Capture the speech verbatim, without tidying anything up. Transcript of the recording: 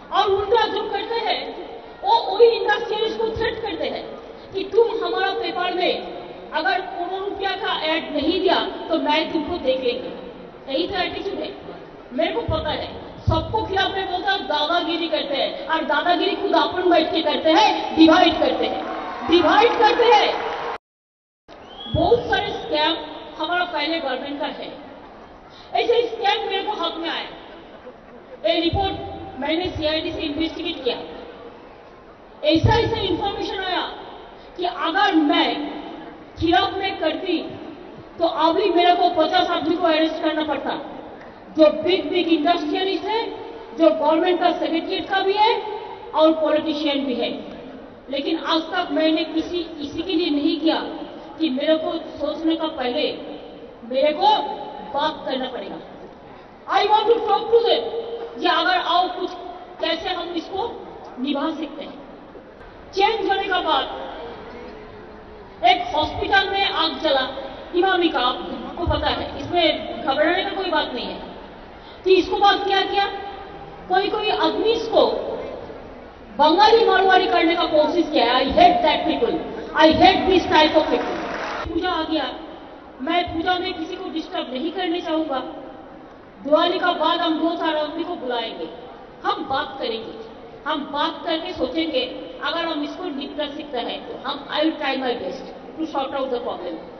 और उल्टा जो करते हैं वो वही इंडस्ट्रियलिस्ट को थ्रेट करते हैं कि तुम हमारा पेपर में अगर करोड़ रुपया का एड नहीं दिया तो मैं तुमको देख लेंगे। यही तो एटीट्यूड है। मेरे को पता है सबको खिलाफ में बोलता हूँ दादागिरी करते हैं, और दादागिरी खुद अपन बैठ के करते हैं, डिवाइड करते हैं डिवाइड करते हैं। बहुत सारे स्कैम हमारा पहले गवर्नमेंट का है। ऐसे स्कैम मेरे को हाथ में आया, ये रिपोर्ट मैंने सीआईडी से इन्वेस्टिगेट किया। ऐसा ऐसा इंफॉर्मेशन आया कि अगर मैं खिलाफ में करती तो अभी मेरे को पचास आदमी को अरेस्ट करना पड़ता, जो बिग बिग इंडस्ट्रियलिस्ट है, जो गवर्नमेंट का सेक्रेटरीट का भी है और पॉलिटिशियन भी है। लेकिन आज तक मैंने किसी इसी के लिए नहीं किया कि मेरे को सोचने का पहले मेरे को बात करना पड़ेगा। I want to talk to them कि अगर आओ कुछ कैसे हम इसको निभा सकते हैं। चेंज होने का बाद एक हॉस्पिटल में आग जला, इमामी का, आपको पता है, इसमें घबराने का कोई बात नहीं है। तो इसको बाद क्या किया, कोई कोई आदमी इसको बंगाली मारवाड़ी करने का कोशिश किया। I hate that people, I hate this type of people. Puja आ गया, मैं पूजा में किसी को डिस्टर्ब नहीं करने चाहूंगा। दिवाली का बाद हम दो चार आदमी को बुलाएंगे, हम बात करेंगे, हम बात करके सोचेंगे अगर हम इसको निपटा सकते हैं तो हम I will try my best to sort out the problem.